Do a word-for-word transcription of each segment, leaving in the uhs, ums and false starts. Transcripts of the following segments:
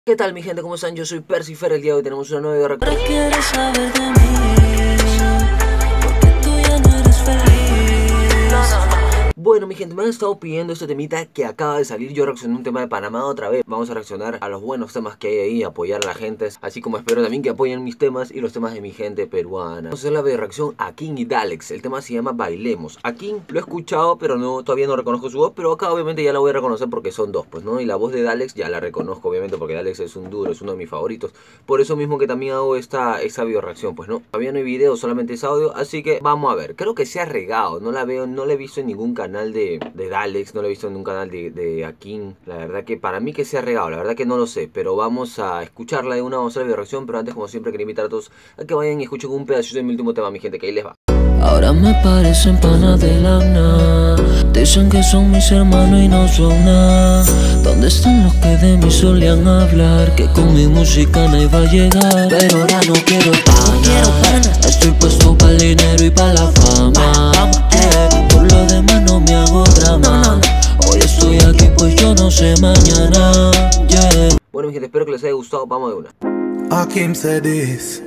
¿Qué tal mi gente? ¿Cómo están? Yo soy Percifer. El día de hoy tenemos una nueva reacción. ¿Quieres saber de mí? Porque tú ya no eres feliz. No, no, no. Bueno mi gente, me han estado pidiendo este temita que acaba de salir. Yo reaccioné a un tema de Panamá otra vez. Vamos a reaccionar a los buenos temas que hay ahí, apoyar a la gente, así como espero también que apoyen mis temas y los temas de mi gente peruana. Vamos a hacer la reacción a King y Dalex. El tema se llama Bailemos. A King lo he escuchado, pero no, todavía no reconozco su voz. Pero acá obviamente ya la voy a reconocer porque son dos, pues, ¿no? Y la voz de Dalex ya la reconozco obviamente porque Dalex es un duro, es uno de mis favoritos. Por eso mismo que también hago esta, esta video reacción, pues, ¿no? Todavía no hay video, solamente es audio, así que vamos a ver. Creo que se ha regado, no la veo, no la he visto en ningún canal de, de Dalex, no la he visto en un canal de, de A King. La verdad que para mí que se ha regado, la verdad que no lo sé, pero vamos a escucharla de una, vamos a hacer la video reacción. Pero antes, como siempre, quería invitar a todos a que vayan y escuchen un pedacito de mi último tema, mi gente, que ahí les va. Ahora me parecen panas de la nada. Dicen que son mis hermanos y no son nada. ¿Dónde están los que de mí solían hablar? Que con mi música no iba a llegar. Pero ahora no quiero pana. Estoy puesto para el dinero y para la fama. Yeah. Por lo demás no me hago drama. Hoy estoy aquí pues yo no sé mañana. Yeah. Bueno mi gente, espero que les haya gustado, vamos de una. Hakim said this.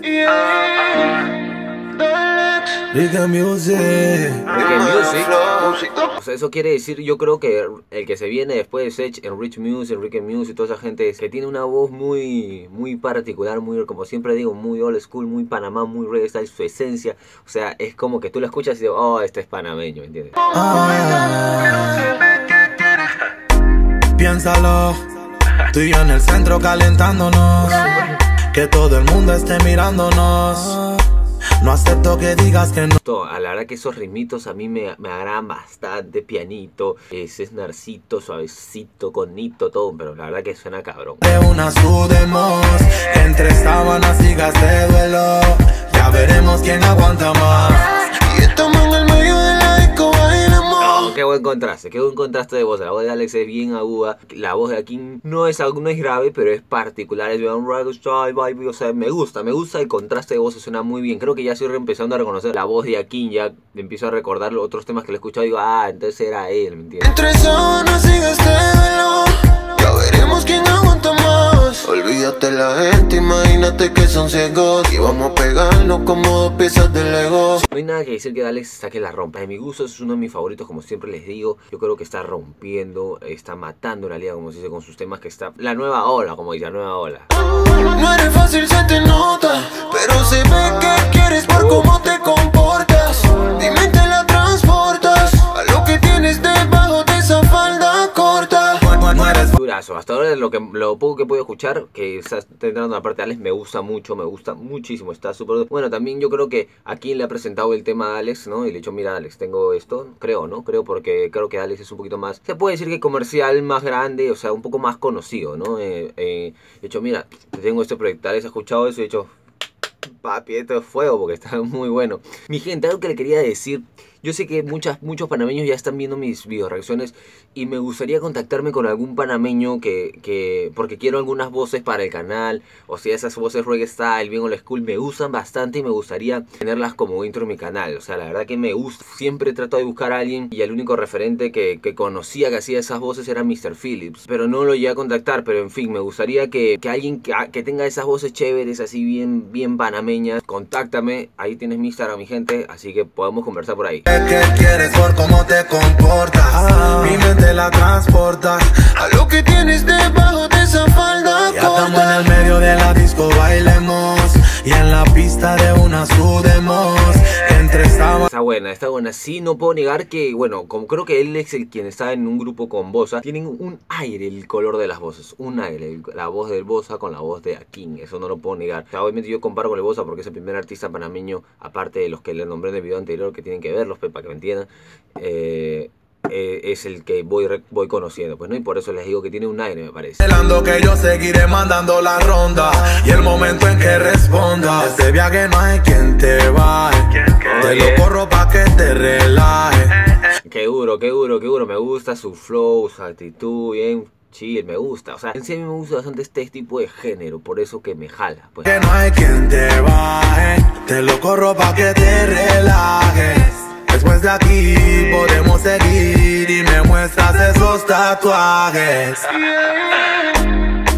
Rica Music. Rica Music. O sea, eso quiere decir, yo creo que el que se viene después de Sech, Enrich Music, Rica Music, toda esa gente que tiene una voz muy, muy particular, muy, como siempre digo, muy old school, muy Panamá, muy reggae, está en su esencia. O sea, es como que tú lo escuchas y digo, oh, este es panameño, ¿entiendes? Ah, piénsalo, tú y yo en el centro calentándonos, que todo el mundo esté mirándonos. No acepto que digas que no. A la verdad que esos ritmitos a mí me, me agradan bastante. Pianito, ese snarcito, suavecito, conito, todo. Pero la verdad que suena cabrón. De una sudemos, entre sábanas y gas de duelo. Ya veremos quién aguanta más. Y estamos en el medio de la disco, bailemos. Qué buen contraste, qué buen contraste de voz. La voz de Alex es bien aguda. La voz de King no es, no es grave, pero es particular. Es bien style, baby. O sea, me gusta, me gusta el contraste de voz, suena muy bien. Creo que ya estoy empezando a reconocer la voz de King. Ya empiezo a recordar los otros temas que le he escuchado y digo, ah, entonces era él, ¿me entiendes? Entre sábanas y gas de duelo. Ya veremos quién aguanta más. Olvídate la gente, imagínate que son ciegos. Y vamos a pegarnos como dos piezas de Lego. No hay nada que decir que Alex saque la rompa. De mi gusto es uno de mis favoritos, como siempre les digo. Yo creo que está rompiendo, está matando la liga, como se dice, con sus temas que está... La nueva ola, como dice, la nueva ola. No eres fácil, se te nota, pero se ve que quieres por cómo te comportas. Dime, te la transportas a lo que tienes debajo de esa falda corta. No eres durazo. Hasta ahora lo, que, lo poco que puedo escuchar, que está entrando en la parte de Alex, me gusta mucho, me gusta muchísimo. Está súper... Bueno, también yo creo que aquí le ha presentado el tema a Alex, ¿no? Y le he dicho, mira Alex, tengo esto. Creo, ¿no? Creo porque creo que Alex es un poquito más... Se puede decir que comercial, más grande, o sea, un poco más conocido, ¿no? Eh, eh, he dicho, mira, tengo este proyecto. Alex ha escuchado eso y he dicho... Papi, esto es fuego porque está muy bueno. Mi gente, algo que le quería decir. Yo sé que muchas, muchos panameños ya están viendo mis video reacciones y me gustaría contactarme con algún panameño que, que... Porque quiero algunas voces para el canal. O sea, esas voces reggae style, bien old school, me gustan bastante y me gustaría tenerlas como intro en mi canal. O sea, la verdad que me gusta. Siempre trato de buscar a alguien y el único referente que, que conocía que hacía esas voces era mister Phillips. Pero no lo llegué a contactar, pero en fin, me gustaría que, que alguien que, que tenga esas voces chéveres, así bien, bien panameñas, contáctame. Ahí tienes mi Instagram, mi gente, así que podemos conversar por ahí. ¿Qué quieres por cómo te comportas? Ah. Mi mente la transporta a lo que tienes debajo de esa falda corta. Ya estamos en el medio de la disco, bailemos. Y en la pista de una sudemos. Entre sábanas. Está buena, está buena. Sí, no puedo negar que, bueno, como creo que él es el quien está en un grupo con Bosa, tienen un aire el color de las voces. Un aire, la voz del Bosa con la voz de King. Eso no lo puedo negar. O sea, obviamente yo comparo con el Bosa porque es el primer artista panameño, aparte de los que le nombré en el video anterior, que tienen que verlos, para que me entiendan. Eh... Eh, es el que voy, voy conociendo, pues no, y por eso les digo que tiene un aire, me parece. Que yo seguiré mandando la ronda y el momento en que responda. Este viaje no hay quien te baje, te lo corro pa' que te relaje. Qué duro, qué duro, qué duro, me gusta su flow, su actitud, bien chill, me gusta. O sea, en sí a mí me gusta bastante este tipo de género, por eso que me jala, pues. Que no hay quien te baje, te lo corro pa' que te relajes. Después de aquí podemos seguir y me muestras esos tatuajes.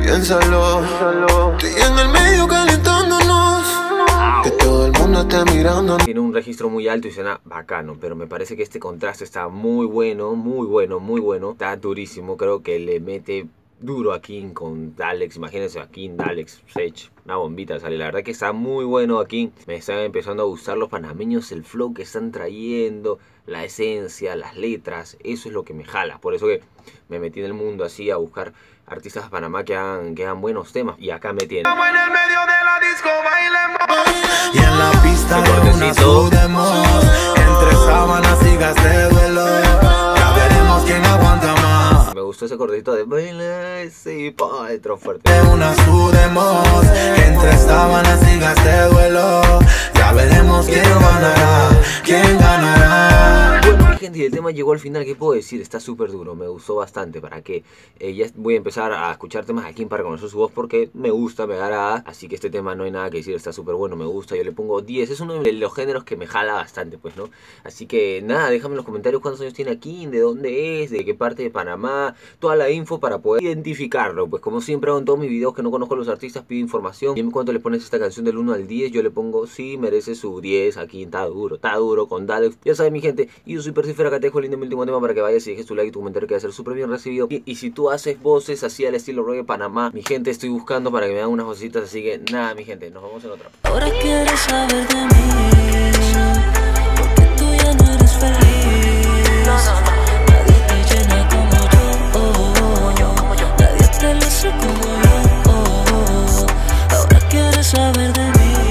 piénsalo. Estoy en el medio calentándonos, que todo el mundo esté mirando. Tiene un registro muy alto y suena bacano, pero me parece que este contraste está muy bueno, muy bueno, muy bueno. Está durísimo, creo que le mete duro a King con Alex. Imagínense a King, Alex, Sech, una bombita sale. La verdad que está muy bueno aquí. Me están empezando a gustar los panameños, el flow que están trayendo, la esencia, las letras. Eso es lo que me jala. Por eso que me metí en el mundo así a buscar artistas de Panamá que hagan, que hagan buenos temas. Y acá me tienen. Estamos en el medio de la disco, bailemos. Y en la pista de una sudemos, entre sábanas y gas de duelo. Ya veremos quién aguanta más. Me gustó ese cortecito de baila ese pa, entró fuerte. De una sudemos, entre sábanas y gas de duelo. Ya veremos quién ganará, quién ganará. Bueno, mi gente, el tema llegó al final. ¿Qué puedo decir? Está súper duro, me gustó bastante. Para que eh, ya voy a empezar a escuchar temas de King para conocer su voz, porque me gusta, me agrada. Así que este tema no hay nada que decir, está súper bueno, me gusta. Yo le pongo diez, es uno de los géneros que me jala bastante, pues, ¿no? Así que nada, déjame en los comentarios cuántos años tiene King, de dónde es, de qué parte de Panamá, toda la info para poder identificarlo. Pues como siempre hago en todos mis videos que no conozco a los artistas, pido información. Y en cuanto le pones esta canción del uno al diez, yo le pongo sí, merece su diez. Aquí está duro, está duro con Dalex. Ya saben, mi gente, y yo soy Persífera, acá te dejo el lindo mi último tema para que vayas y dejes tu like y tu comentario que va a ser súper bien recibido. Y, y si tú haces voces así al estilo Reggae Panamá, mi gente, estoy buscando para que me hagan unas vocecitas. Así que nada, mi gente, nos vemos en otra. Ahora quieres saber de mí.